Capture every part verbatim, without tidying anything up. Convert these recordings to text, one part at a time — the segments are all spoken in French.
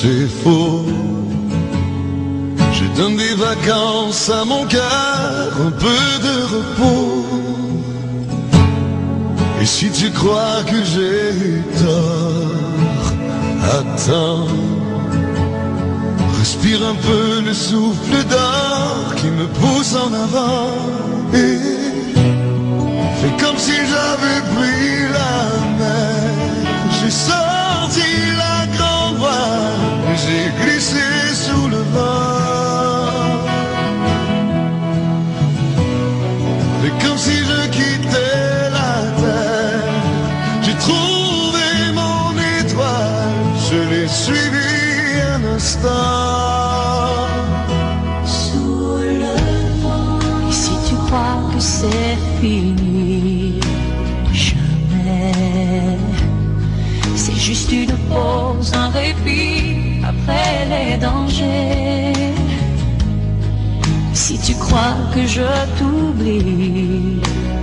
c'est faux. Je donne des vacances à mon cœur, un peu de repos. Et si tu crois que j'ai eu tort, attends. Respire un peu le souffle d'or qui me pousse en avant. Et fais comme si j'avais pris la mer. J'ai sorti la grande voile, j'ai glissé sous le vent. Fais comme si je quittais la terre. J'ai trouvé mon étoile, je l'ai suivi un instant. Sous le vent. Et si tu crois que c'est fini, jamais. C'est juste une pause, un répit après les dangers. Si tu crois que je t'oublie,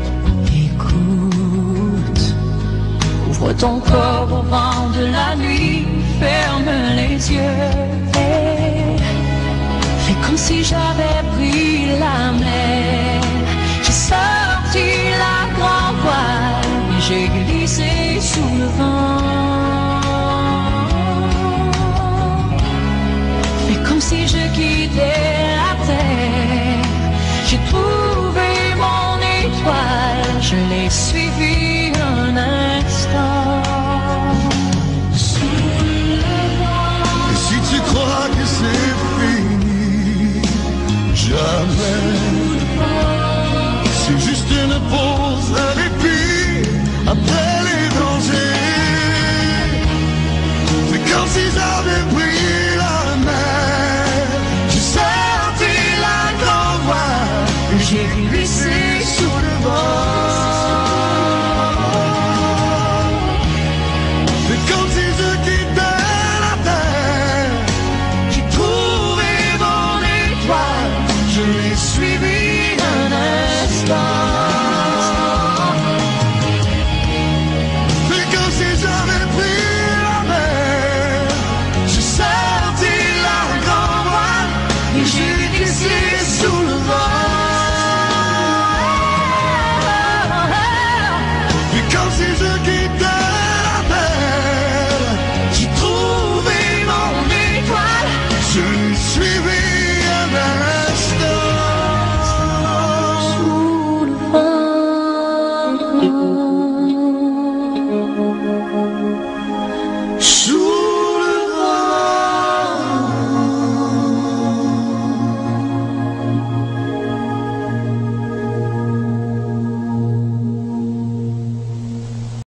écoute. Ouvre ton corps au vent de la nuit, ferme les yeux et fais comme si j'avais pris la mer. J'ai sorti la grande voile et j'ai glissé sous le vent. Fais comme si je quittais